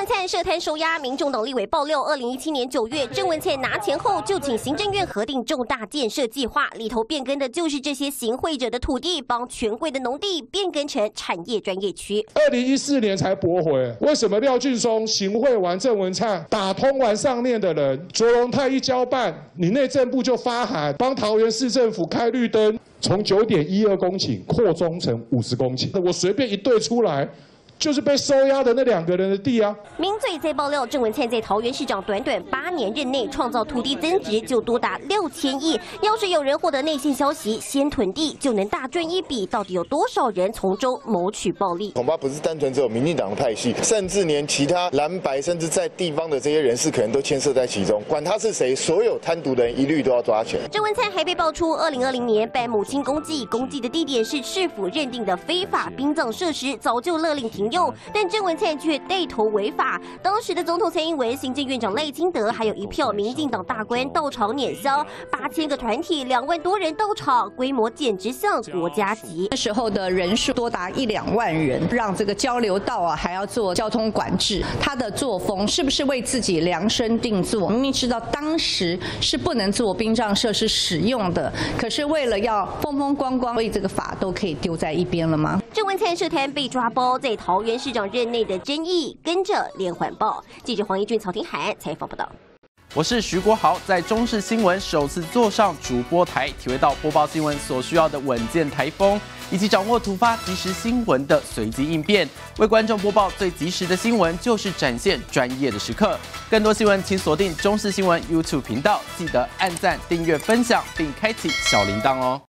文灿涉贪收押，民众党立委爆料，2017年9月，郑文灿拿钱后就请行政院核定重大建设计划，里头变更的就是这些行贿者的土地，帮权贵的农地变更成产业专业区。 2014年才驳回，为什么廖俊松行贿完郑文灿，打通完上面的人，卓荣泰一交办，你内政部就发函帮桃园市政府开绿灯，从9.12公顷扩充成50公顷，我随便一对出来。 就是被收押的那2个人的地啊！ 名嘴在爆料，郑文灿在桃园市长短8年任内，创造土地增值就多达6000亿。要是有人获得内线消息，先囤地就能大赚一笔，到底有多少人从中谋取暴利？ 恐怕不是单纯只有民进党的派系，甚至连其他蓝白，甚至在地方的这些人士，可能都牵涉在其中。管他是谁，所有贪渎的人一律都要抓起来。 郑文灿还被爆出，2020年办母亲公祭，公祭的地点是市府认定的非法殡葬设施，早就勒令停用，但郑文灿却带头违法。当时的总统蔡英文、行政院长赖清德，还有一票民进党大官到场碾香，8000个团体，2万多人到场，规模简直像国家级。 那时候的人数多达1-2万人，让这个交流道啊还要做交通管制，他的作风是不是为自己量身定做？明明知道当时是不能做殡葬设施使用的，可是为了要风风光光，所以这个法都可以丢在一边了吗？ 郑文灿涉贪被抓包，在桃园市长任内的争议，跟着连环爆。记者黄怡俊、曹廷涵采访报道。 我是徐国豪，在中视新闻首次坐上主播台，体会到播报新闻所需要的稳健台风，以及掌握突发即时新闻的随机应变。为观众播报最及时的新闻，就是展现专业的时刻。更多新闻，请锁定中视新闻 YouTube 频道，记得按赞、订阅、分享，并开启小铃铛哦。